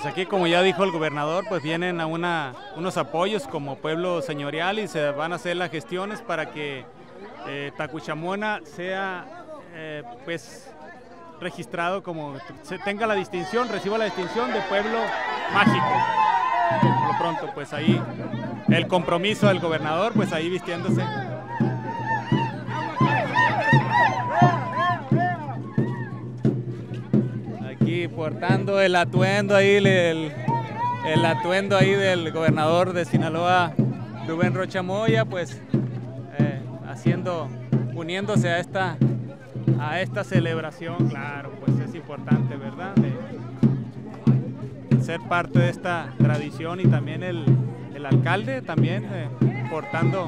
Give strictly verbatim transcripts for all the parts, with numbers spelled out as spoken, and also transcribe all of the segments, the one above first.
Pues aquí, como ya dijo el gobernador, pues vienen a una, unos apoyos como pueblo señorial y se van a hacer las gestiones para que eh, Tacuichamona sea eh, pues registrado como, se tenga la distinción, reciba la distinción de pueblo mágico. Por lo pronto, pues ahí el compromiso del gobernador, pues ahí vistiéndose. Aquí portando el atuendo ahí, el, el atuendo ahí del gobernador de Sinaloa, Rubén Rocha Moya, pues eh, haciendo, uniéndose a esta, a esta celebración, claro, pues es importante, ¿verdad? De, ser parte de esta tradición y también el, el alcalde también eh, portando.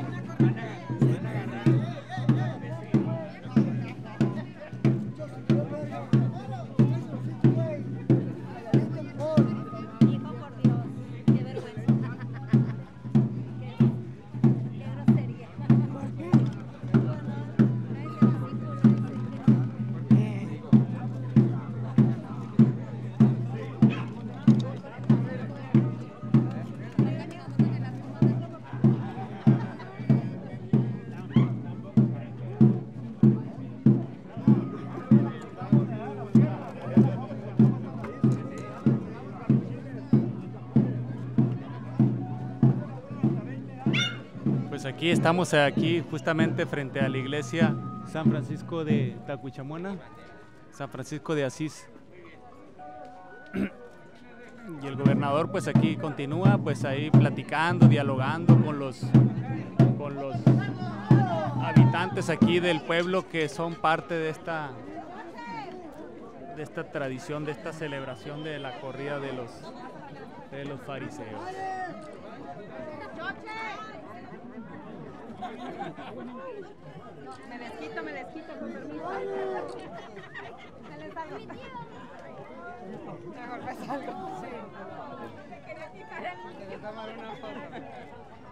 Pues aquí estamos aquí justamente frente a la iglesia San Francisco de Tacuichamona, San Francisco de Asís. Y el gobernador pues aquí continúa pues ahí platicando, dialogando con los, con los habitantes aquí del pueblo que son parte de esta, de esta tradición, de esta celebración de la corrida de los, de los fariseos. Me desquito, me desquito, con permiso. Se les salgo. Mejor me salgo. Sí. Me quería quitar el...